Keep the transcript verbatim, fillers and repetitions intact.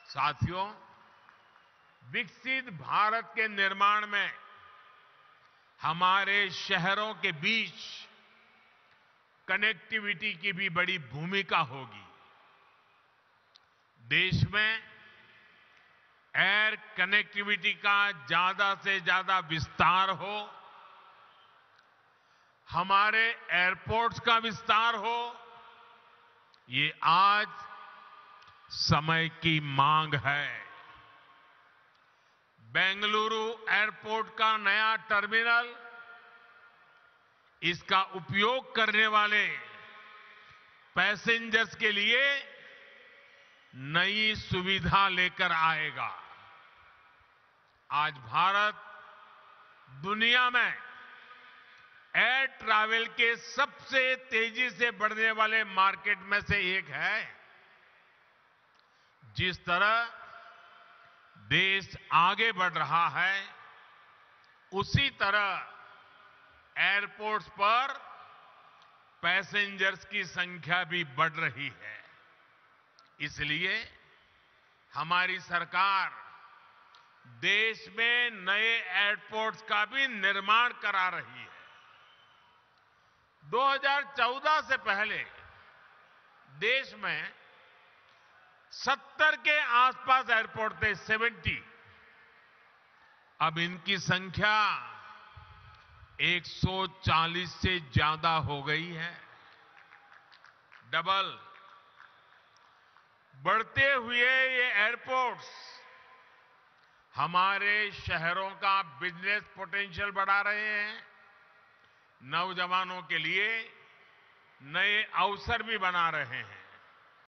साथियों, विकसित भारत के निर्माण में हमारे शहरों के बीच कनेक्टिविटी की भी बड़ी भूमिका होगी। देश में एयर कनेक्टिविटी का ज्यादा से ज्यादा विस्तार हो, हमारे एयरपोर्ट्स का विस्तार हो, ये आज समय की मांग है। बेंगलुरु एयरपोर्ट का नया टर्मिनल इसका उपयोग करने वाले पैसेंजर्स के लिए नई सुविधा लेकर आएगा। आज भारत दुनिया में एयर ट्रैवल के सबसे तेजी से बढ़ने वाले मार्केट में से एक है। जिस तरह देश आगे बढ़ रहा है, उसी तरह एयरपोर्ट्स पर पैसेंजर्स की संख्या भी बढ़ रही है। इसलिए हमारी सरकार देश में नए एयरपोर्ट्स का भी निर्माण करा रही है। दो हज़ार चौदह से पहले देश में सत्तर के आसपास एयरपोर्ट थे, सत्तर। अब इनकी संख्या एक सौ चालीस से ज्यादा हो गई है, डबल। बढ़ते हुए ये एयरपोर्ट्स हमारे शहरों का बिजनेस पोटेंशियल बढ़ा रहे हैं, नौजवानों के लिए नए अवसर भी बना रहे हैं।